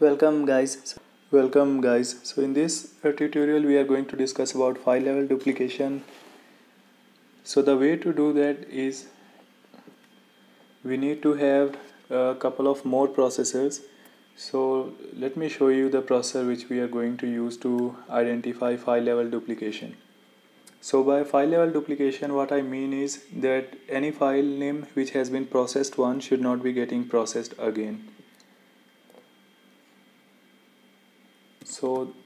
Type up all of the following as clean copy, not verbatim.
Welcome guys. So in this tutorial we are going to discuss about file level duplication. So the way to do that is we need to have a couple of more processors. So let me show you the processor which we are going to use to identify file level duplication. So by file level duplication, what I mean is that any file name which has been processed once should not be getting processed again. So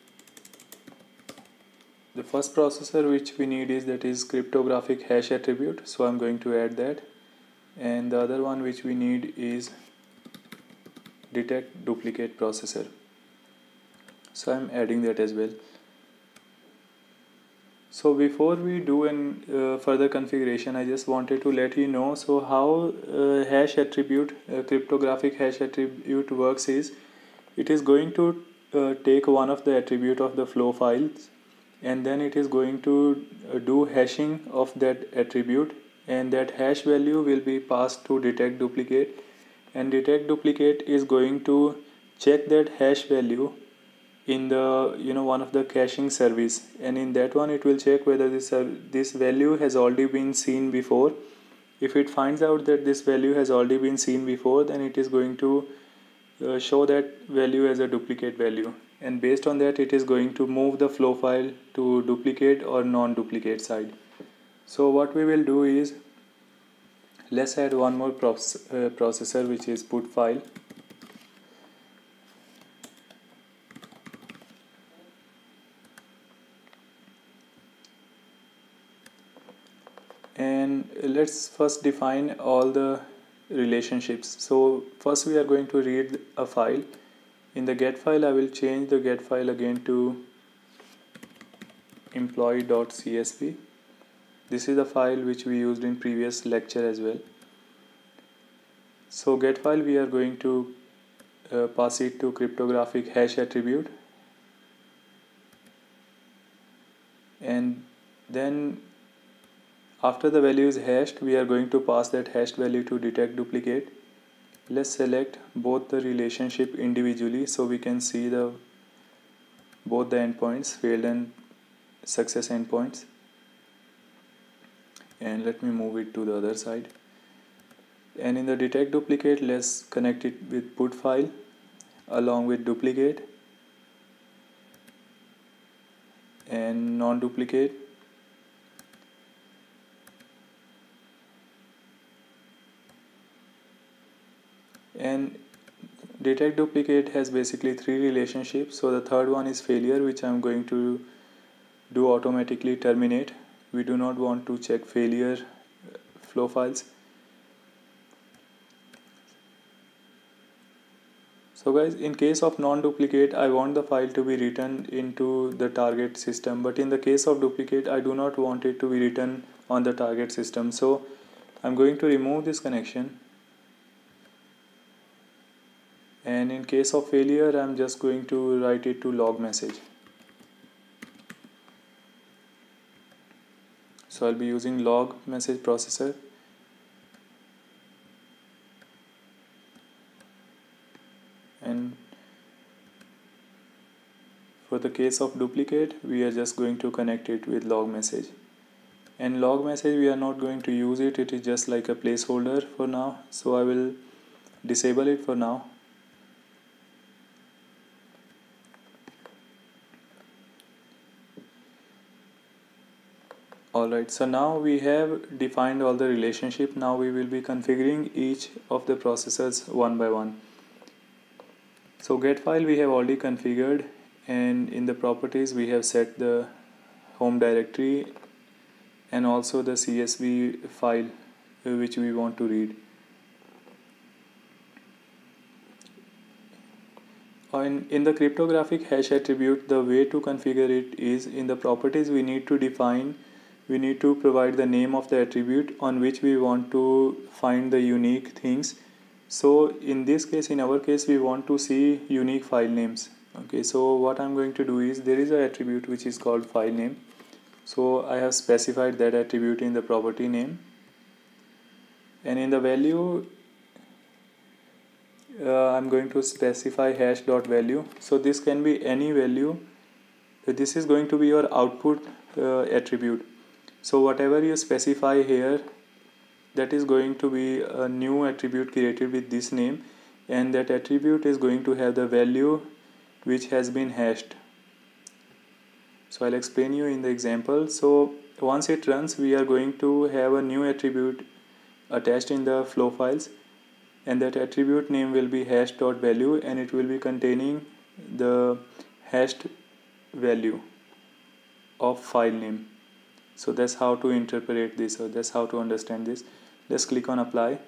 the first processor which we need is cryptographic hash attribute, so I'm going to add that, and the other one which we need is detect duplicate processor, so I'm adding that as well. So before we do further configuration, I just wanted to let you know so how hash attribute cryptographic hash attribute works is it is going to take one of the attribute of the flow files, and then it is going to do hashing of that attribute, and that hash value will be passed to detect duplicate, and detect duplicate is going to check that hash value in the one of the caching service, and in that one it will check whether this value has already been seen before. If it finds out that this value has already been seen before, then it is going to show that value as a duplicate value, and based on that it is going to move the flow file to duplicate or non-duplicate side. So what we will do is let's add one more processor, which is put file. And let's first define all the relationships. So first we are going to read a file. In the get file, I will change the get file again to employee.csv. This is the file which we used in previous lecture as well. So get file, we are going to pass it to cryptographic hash attribute, and then after the value is hashed, we are going to pass that hashed value to detect duplicate. Let's select both the relationship individually so we can see both the endpoints, failed and success endpoints. And let me move it to the other side. And in the detect duplicate, let's connect it with put file along with duplicate and non-duplicate. And detect duplicate has basically three relationships. So the third one is failure, which I'm going to do automatically terminate. We do not want to check failure flow files. So guys, in case of non-duplicate, I want the file to be written into the target system, but in the case of duplicate, I do not want it to be written on the target system. So I'm going to remove this connection, and in case of failure, I'm just going to write it to log message. So I'll be using log message processor. And for the case of duplicate, we are just going to connect it with log message. And log message, we are not going to use it. It is just like a placeholder for now. So I will disable it for now. Alright, so now we have defined all the relationship. Now we will be configuring each of the processors one by one. So get file we have already configured, and in the properties we have set the home directory and also the CSV file which we want to read. In the cryptographic hash attribute, the way to configure it is in the properties we need to provide the name of the attribute on which we want to find the unique things. So in this case, in our case, we want to see unique file names. Okay, so what I'm going to do is there is an attribute which is called file name. So I have specified that attribute in the property name, and in the value I'm going to specify hash.value. So this can be any value. This is going to be your output attribute. So whatever you specify here, that is going to be a new attribute created with this name, and that attribute is going to have the value which has been hashed. So I'll explain you in the example. So once it runs, we are going to have a new attribute attached in the flow files, and that attribute name will be hash.value, and it will be containing the hashed value of file name. So that's how to interpret this, or that's how to understand this. Let's click on apply,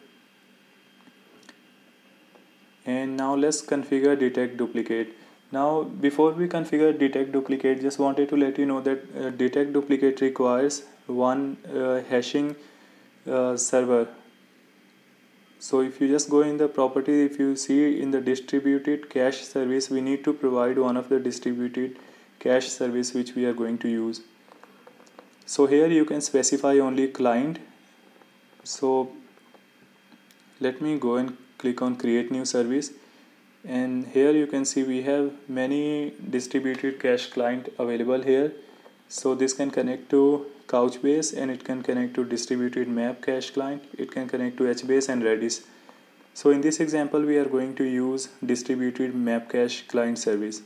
and now let's configure detect duplicate. Now before we configure detect duplicate, just wanted to let you know that detect duplicate requires one hashing server. So if you just go in the property, if you see in the distributed cache service, we need to provide one of the distributed cache service which we are going to use. So here you can specify only client. So let me go and click on create new service, and here you can see we have many distributed cache client available here. So this can connect to Couchbase, and it can connect to distributed map cache client, it can connect to HBase and Redis. So in this example we are going to use distributed map cache client service.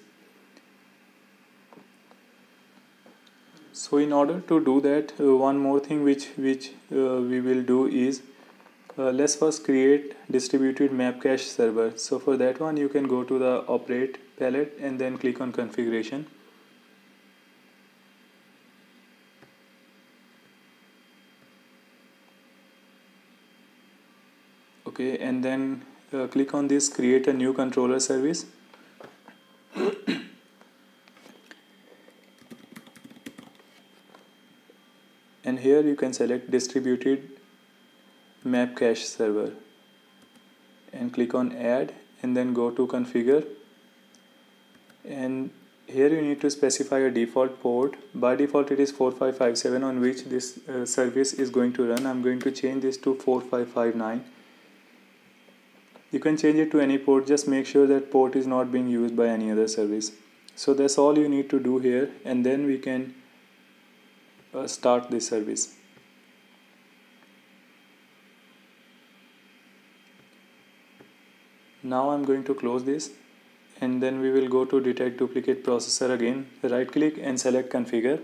So in order to do that, one more thing which we will do is let's first create distributed map cache server. So for that one, you can go to the operate palette and then click on configuration. Okay, and then click on this create a new controller service. And here you can select distributed map cache server and click on add, and then go to configure, and here you need to specify a default port. By default it is 4557 on which this service is going to run. I'm going to change this to 4559. You can change it to any port, just make sure that port is not being used by any other service. So that's all you need to do here, and then we can start this service. Now I'm going to close this, and then we will go to detect duplicate processor again, right click and select configure.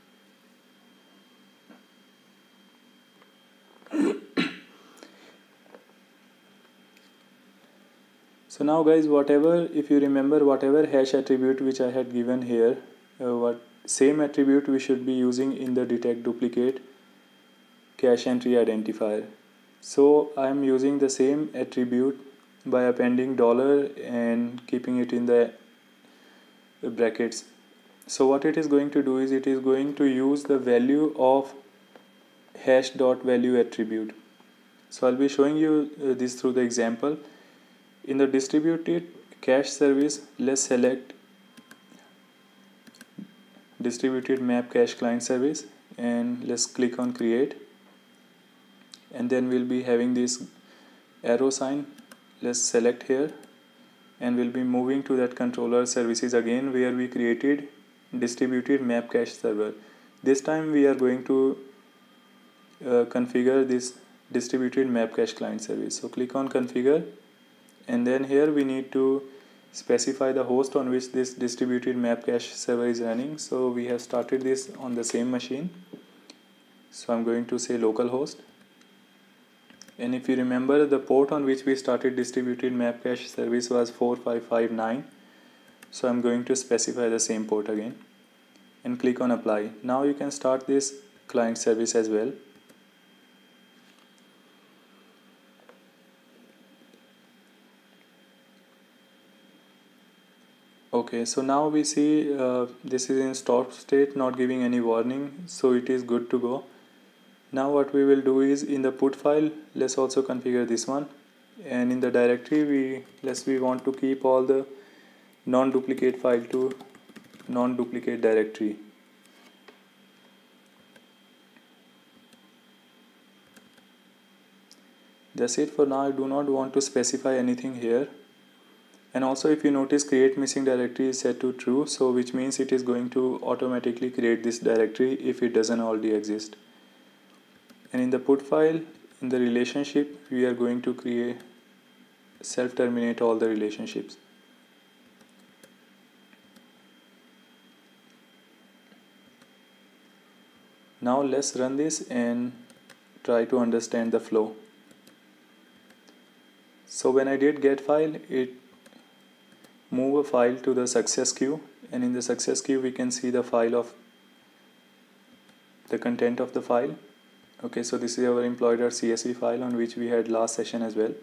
So now guys, whatever, if you remember, whatever hash attribute which I had given here, what same attribute we should be using in the detect duplicate cache entry identifier. So I am using the same attribute by appending dollar and keeping it in the brackets. So what it is going to do is it is going to use the value of hash.value attribute. So I'll be showing you this through the example. In the distributed cache service, let's select distributed map cache client service, and let's click on create, and then we'll be having this arrow sign. Let's select here, and we'll be moving to that controller services again where we created distributed map cache server. This time we are going to configure this distributed map cache client service. So click on configure, and then here we need to specify the host on which this distributed map cache server is running. So we have started this on the same machine, so I'm going to say localhost, and if you remember, the port on which we started distributed map cache service was 4559, so I'm going to specify the same port again and click on apply. Now you can start this client service as well. Okay, so now we see this is in stop state, not giving any warning, so it is good to go. Now what we will do is in the put file, let's also configure this one, and in the directory we want to keep all the non-duplicate file to non-duplicate directory. That's it for now. I do not want to specify anything here. And also if you notice, create missing directory is set to true, so which means it is going to automatically create this directory if it doesn't already exist. And in the put file, in the relationship, we are going to create self-terminate all the relationships. Now let's run this and try to understand the flow. So when I did get file, it move a file to the success queue, and in the success queue we can see the file of the content of the file. Okay, so this is our employee.csv file on which we had last session as well.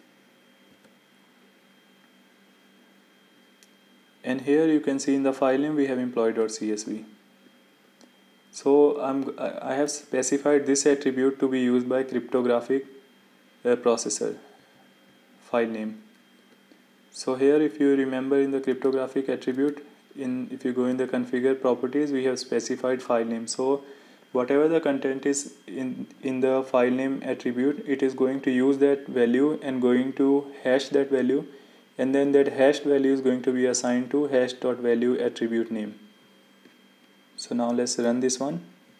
And here you can see in the file name we have employee.csv. So I have specified this attribute to be used by cryptographic processor file name. So here, if you remember, in the cryptographic attribute, if you go in the configure properties, we have specified file name. So whatever the content is in the file name attribute, it is going to use that value and going to hash that value, and then that hashed value is going to be assigned to hash.value attribute name. So now let's run this one,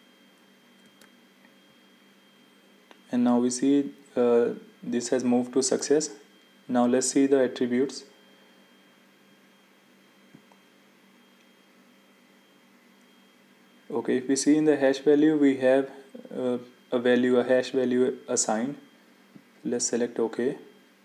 and now we see this has moved to success. Now let's see the attributes. Okay, if we see in the hash value, we have a hash value assigned. Let's select OK.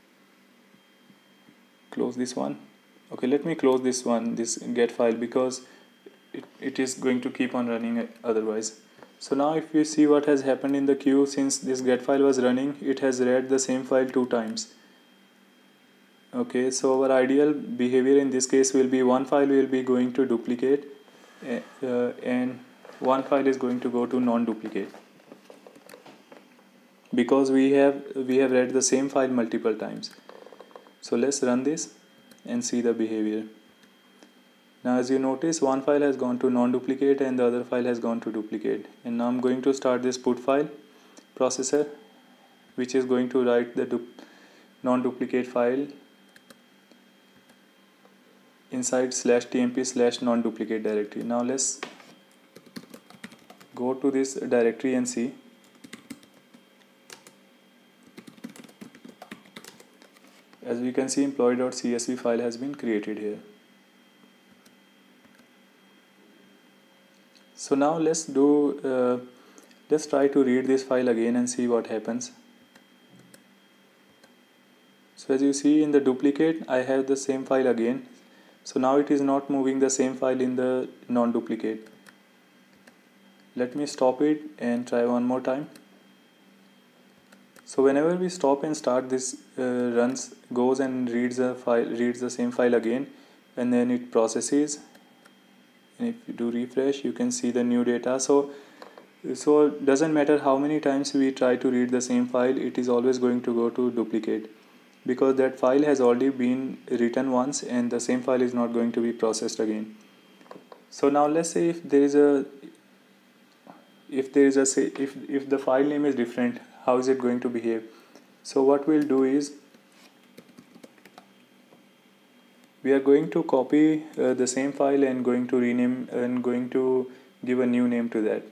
Close this one. Okay, let me close this one, this get file, because it is going to keep on running otherwise. So now if you see what has happened in the queue, since this get file was running, it has read the same file 2 times. Okay, so our ideal behavior in this case will be one file will be going to duplicate and one file is going to go to non-duplicate, because we have read the same file multiple times. So let's run this and see the behavior. Now as you notice, one file has gone to non-duplicate and the other file has gone to duplicate. And now I'm going to start this put file processor, which is going to write the non-duplicate file inside /tmp/non-duplicate directory. Now let's go to this directory and see. As we can see, employee.csv file has been created here. So now let's try to read this file again and see what happens. So as you see in the duplicate, I have the same file again. So now it is not moving the same file in the non-duplicate. Let me stop it and try one more time. So whenever we stop and start, this goes and reads the same file again, and then it processes. And if you do refresh, you can see the new data. So it doesn't matter how many times we try to read the same file, it is always going to go to duplicate, because that file has already been written once and the same file is not going to be processed again. So now let's say if the file name is different, how is it going to behave? So what we'll do is we are going to copy the same file and going to rename and going to give a new name to that.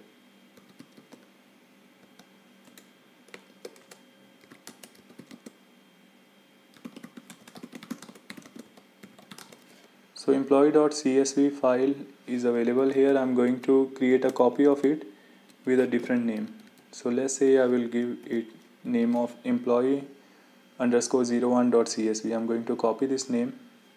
So employee.csv file is available here. I'm going to create a copy of it with a different name. So let's say I will give it name of employee_01.csv. I'm going to copy this name.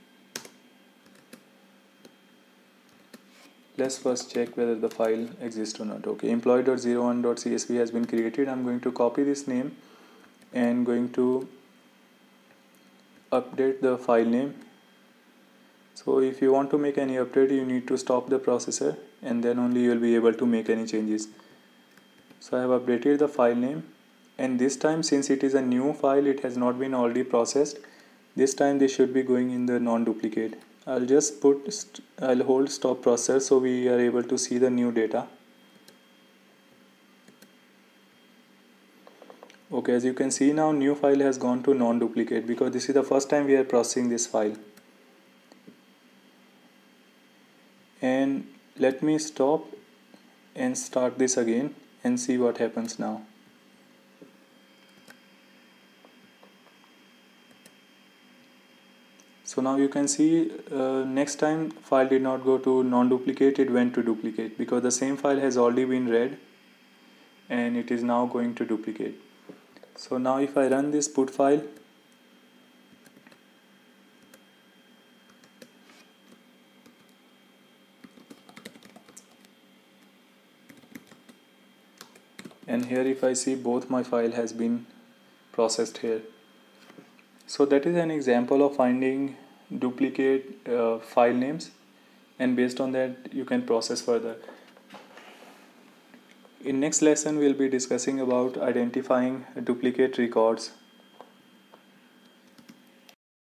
Let's first check whether the file exists or not. Okay, employee.01.csv has been created. I'm going to copy this name and going to update the file name. So if you want to make any update, you need to stop the processor and then only you will be able to make any changes. So I have updated the file name, and this time, since it is a new file, it has not been already processed. This time they should be going in the non-duplicate. I'll hold stop processor so we are able to see the new data. Okay, as you can see now, new file has gone to non-duplicate because this is the first time we are processing this file. and let me stop and start this again and see what happens now. So now you can see next time file did not go to non-duplicate, it went to duplicate, because the same file has already been read and it is now going to duplicate. So now if I run this put file, and here if I see, both my file has been processed here. So that is an example of finding duplicate file names, and based on that you can process further. In next lesson we'll be discussing about identifying duplicate records.